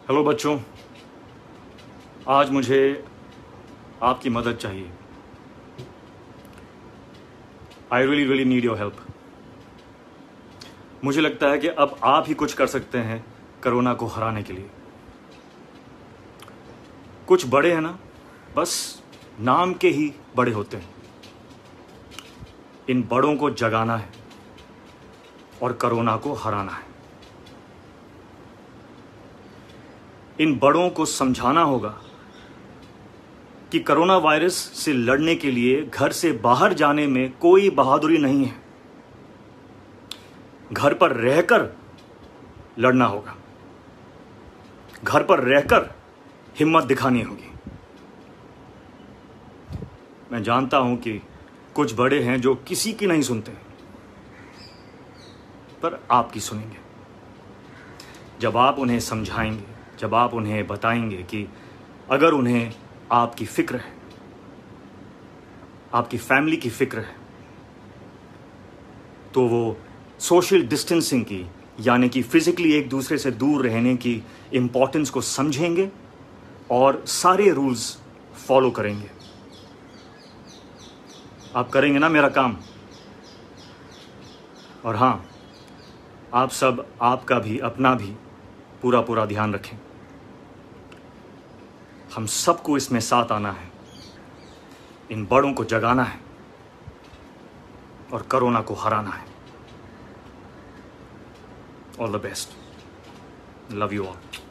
Hello बच्चों, आज मुझे आपकी मदद चाहिए। I really need your help. मुझे लगता है कि अब आप ही कुछ कर सकते हैं कोरोना को हराने के लिए। कुछ बड़े हैं ना, बस नाम के ही बड़े होते हैं। इन बड़ों को जगाना है और कोरोना को हराना है। इन बड़ों को समझाना होगा कि कोरोना वायरस से लड़ने के लिए घर से बाहर जाने में कोई बहादुरी नहीं है। घर पर रहकर लड़ना होगा, घर पर रहकर हिम्मत दिखानी होगी। मैं जानता हूं कि कुछ बड़े हैं जो किसी की नहीं सुनते, पर आपकी सुनेंगे। जब आप उन्हें समझाएंगे, जब आप उन्हें बताएंगे कि अगर उन्हें आपकी फिक्र है, आपकी फैमिली की फिक्र है, तो वो सोशल डिस्टेंसिंग की, यानी कि फिजिकली एक दूसरे से दूर रहने की इंपॉर्टेंस को समझेंगे और सारे रूल्स फॉलो करेंगे। आप करेंगे ना मेरा काम? और हाँ, आप सब आपका भी, अपना भी पूरा ध्यान रखें। हम सबको इसमें साथ आना है, इन बड़ों को जगाना है और कोरोना को हराना है। All the best. Love you all.